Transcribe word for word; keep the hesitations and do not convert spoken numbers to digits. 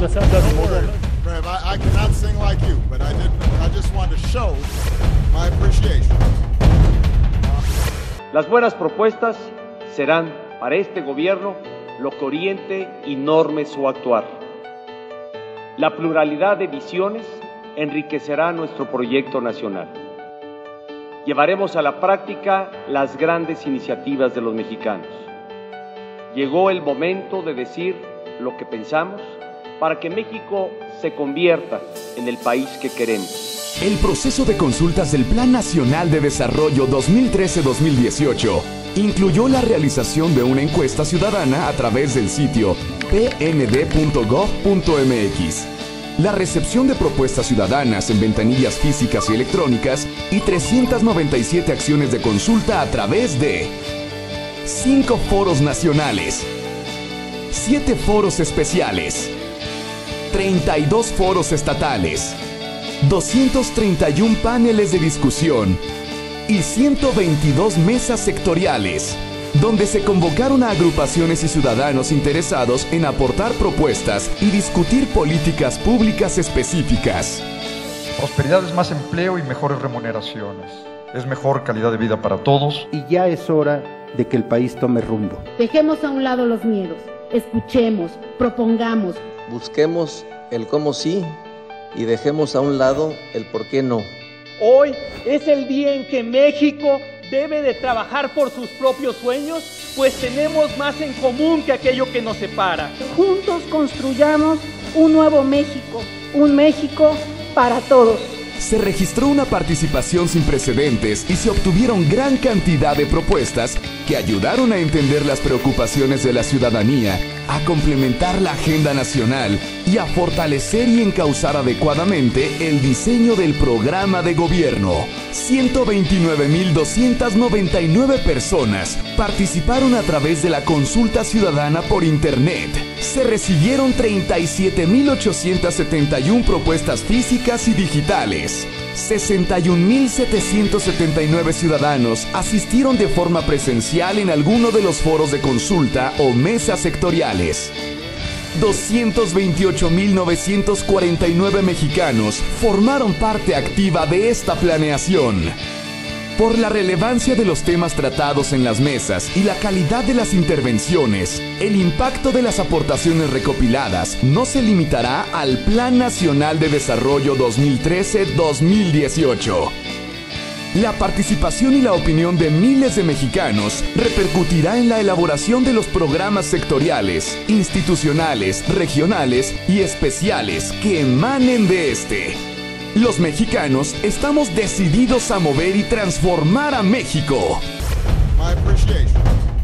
Rev, I, I cannot sing like you, but I didn't. I just wanted to show my appreciation. Las buenas propuestas serán para este gobierno lo que oriente y norme su actuar. La pluralidad de visiones enriquecerá nuestro proyecto nacional. Llevaremos a la práctica las grandes iniciativas de los mexicanos. Llegó el momento de decir lo que pensamos para que México se convierta en el país que queremos. El proceso de consultas del Plan Nacional de Desarrollo dos mil trece a dos mil dieciocho incluyó la realización de una encuesta ciudadana a través del sitio p n d punto gov punto m x, la recepción de propuestas ciudadanas en ventanillas físicas y electrónicas y trescientas noventa y siete acciones de consulta a través de cinco foros nacionales, siete foros especiales, treinta y dos foros estatales, doscientos treinta y uno paneles de discusión y ciento veintidós mesas sectoriales, donde se convocaron a agrupaciones y ciudadanos interesados en aportar propuestas y discutir políticas públicas específicas. Prosperidad es más empleo y mejores remuneraciones. Es mejor calidad de vida para todos. Y ya es hora de que el país tome rumbo. Dejemos a un lado los miedos, escuchemos, propongamos. Busquemos el cómo sí y dejemos a un lado el por qué no. Hoy es el día en que México debe de trabajar por sus propios sueños, pues tenemos más en común que aquello que nos separa. Juntos construyamos un nuevo México, un México para todos. Se registró una participación sin precedentes y se obtuvieron gran cantidad de propuestas que ayudaron a entender las preocupaciones de la ciudadanía, a complementar la agenda nacional y a fortalecer y encauzar adecuadamente el diseño del programa de gobierno. ciento veintinueve mil doscientas noventa y nueve personas participaron a través de la consulta ciudadana por internet. Se recibieron treinta y siete mil ochocientas setenta y uno propuestas físicas y digitales. sesenta y un mil setecientos setenta y nueve ciudadanos asistieron de forma presencial en alguno de los foros de consulta o mesas sectoriales. doscientos veintiocho mil novecientos cuarenta y nueve mexicanos formaron parte activa de esta planeación. Por la relevancia de los temas tratados en las mesas y la calidad de las intervenciones, el impacto de las aportaciones recopiladas no se limitará al Plan Nacional de Desarrollo dos mil trece a dos mil dieciocho. La participación y la opinión de miles de mexicanos repercutirá en la elaboración de los programas sectoriales, institucionales, regionales y especiales que emanen de este. Los mexicanos estamos decididos a mover y transformar a México. My appreciation.